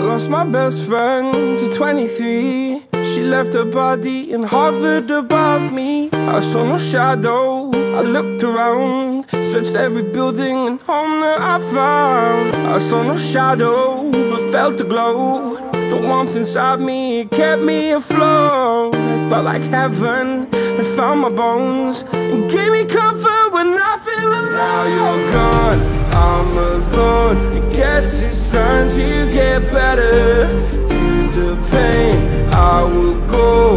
lost my best friend to 23. She left her body and hovered above me. I saw no shadow, I looked around, searched every building and home that I found. I saw no shadow, but felt a glow. The warmth inside me, it kept me afloat. It felt like heaven had found my bones and gave me comfort when I feel alone. Now you're gone, I'm alone. I guess it's time to get better. Through the pain, I will go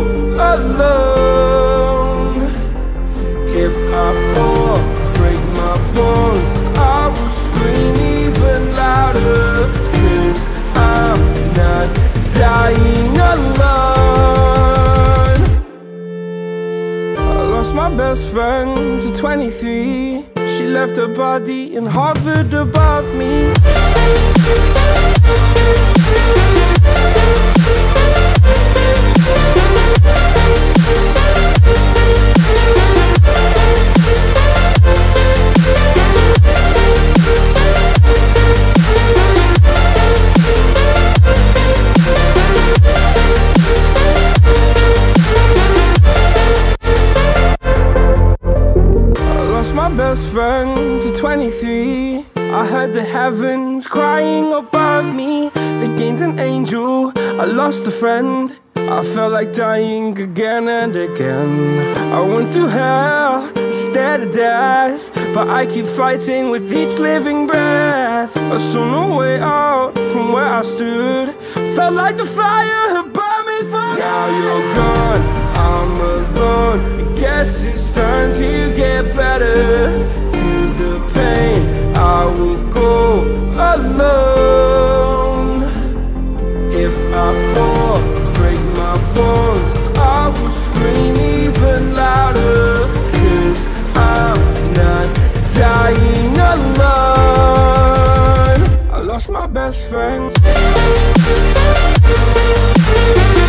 alone. If I fall, break my bones, I will scream even louder. 'Cause I'm not dying alone. I lost my best friend to 23. She left her body and hovered above me. My best friend to 23. I heard the heavens crying above me. They gained an angel, I lost a friend. I felt like dying again and again. I went through hell, stared at death, but I keep fighting with each living breath. I saw no way out from where I stood. Felt like the fire had burned me for good. Now you're gone, I'm alone. I guess it's time to get better. Through the pain, I will go alone. If I fall, break my bones, I will scream even louder. 'Cause I'm not dying alone. I lost my best friend.